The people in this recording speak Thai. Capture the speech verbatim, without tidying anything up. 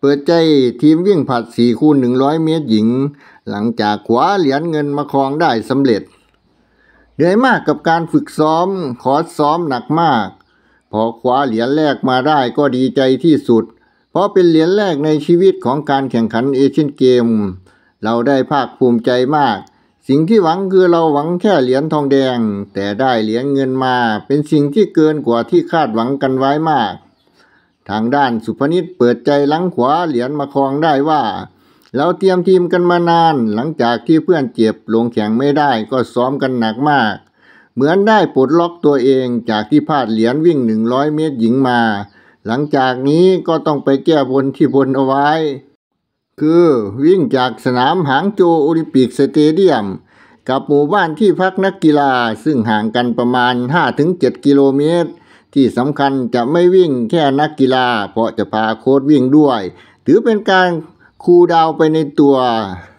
เปิดใจทีมวิ่งผลัดสี่คูณหนึ่งร้อยเมตรหญิงหลังจากคว้าเหรียญเงินมาครองได้สำเร็จเหนื่อยมากกับการฝึกซ้อมคอร์สซ้อมหนักมากพอคว้าเหรียญแรกมาได้ก็ดีใจที่สุดเพราะเป็นเหรียญแรกในชีวิตของการแข่งขันเอเชียนเกมเราได้ภาคภูมิใจมากสิ่งที่หวังคือเราหวังแค่เหรียญทองแดงแต่ได้เหรียญเงินมาเป็นสิ่งที่เกินกว่าที่คาดหวังกันไว้มากทางด้านสุพนิชเปิดใจหลังขวาเหรียญมาครองได้ว่าเราเตรียมทีมกันมานานหลังจากที่เพื่อนเจ็บลงแข่งไม่ได้ก็ซ้อมกันหนักมากเหมือนได้ปลดล็อกตัวเองจากที่พลาดเหรียญวิ่งหนึ่งร้อยเมตรหญิงมาหลังจากนี้ก็ต้องไปแก้บนที่บนเอาไว้คือวิ่งจากสนามหางโจวโอลิมปิกสเตเดียมกับหมู่บ้านที่พักนักกีฬาซึ่งห่างกันประมาณ ห้าถึงเจ็ด กิโลเมตรที่สำคัญจะไม่วิ่งแค่นักกีฬาเพราะจะพาโค้ชวิ่งด้วยถือเป็นการคูลดาวน์ไปในตัว